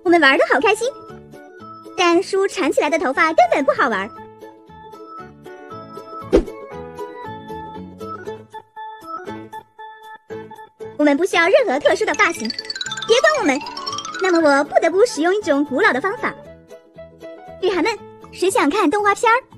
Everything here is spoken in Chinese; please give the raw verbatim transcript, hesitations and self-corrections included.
我们玩得好开心，但梳缠起来的头发根本不好玩。我们不需要任何特殊的发型，别管我们。那么我不得不使用一种古老的方法。日韩们，谁想看动画片儿？